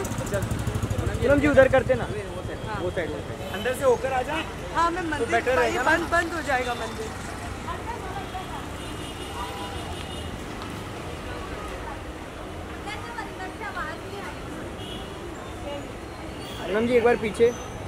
पूनम जी उधर करते ना, हाँ। वो साइड अंदर से होकर आ जा। हाँ मैं मंदिर, तो बेटर रहेगा ना। बंद हो जाएगा मंदिर। पूनम जी एक बार पीछे।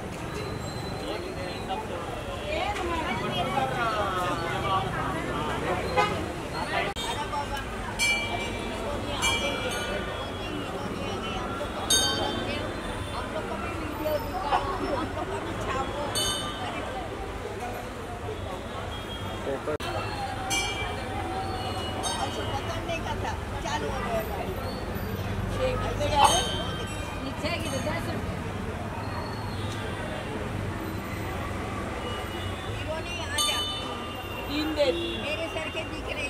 मेरे सर के दिख रहे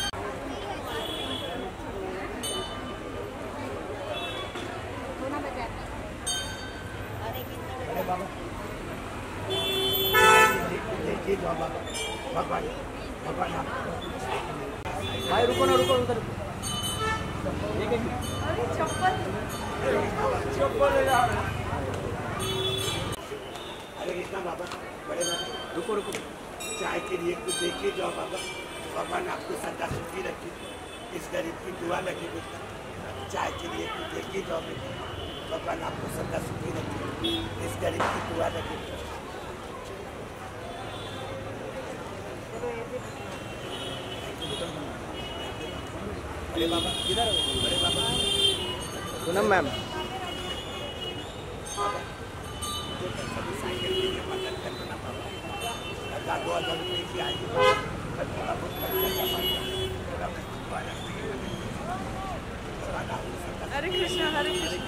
भाई रुको ना, रुको उधर। अरे चप्पल बाबा, बड़े बाबा, रुको रुको, चाय के लिए कुछ देखिए जाओ बाबा। भगवान आपको सदा सुखी रखे, इस गरीब की दुआ लगी बेटा। चाय के लिए कुछ देखिए जाओ बेटा, भगवान आपको सदा सुखी रखे, इस गरीब की दुआ लगी। बड़े बाबा किधर हो? बड़े बाबा पूनम मैम हरे कृष्णा हरे कृष्णा।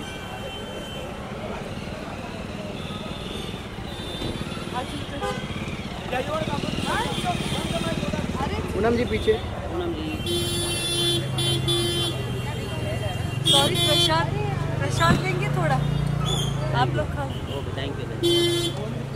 पूनम जी पीछे। सॉरी प्रसाद, प्रसाद लेंगे थोड़ा, आप लोग खाओ। Okay thank you.